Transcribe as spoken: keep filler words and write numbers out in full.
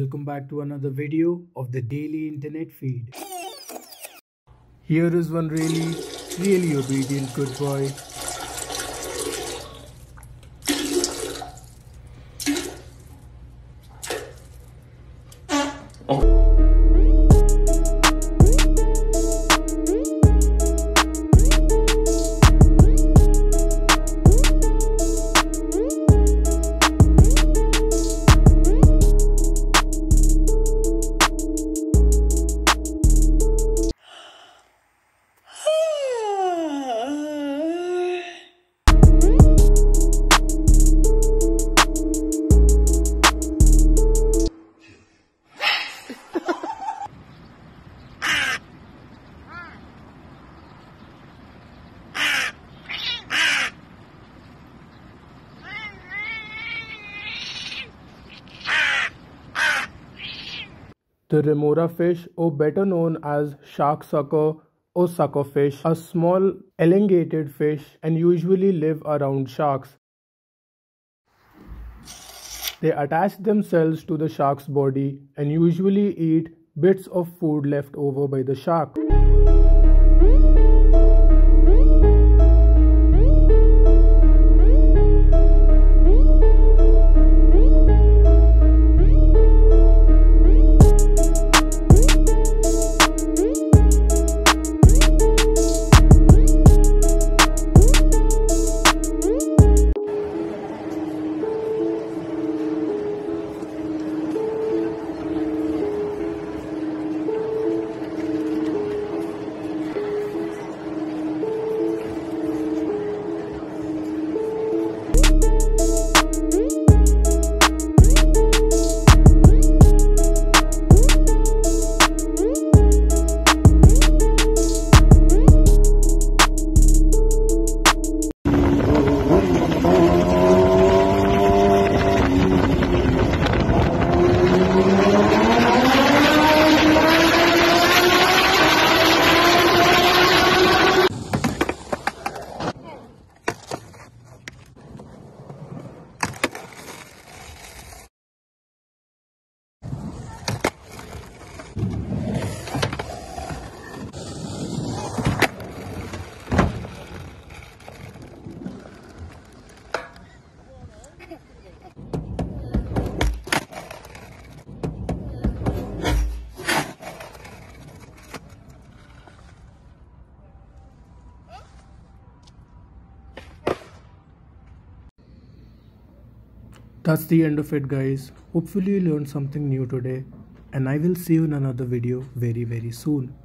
welcome back to another video of the daily internet feed. Here is one really, really obedient good boy. The remora fish, or better known as shark sucker or suckerfish, a small elongated fish and usually live around sharks. They attach themselves to the shark's body and usually eat bits of food left over by the shark. That's the end of it, guys. Hopefully you learned something new today, and I will see you in another video very very soon.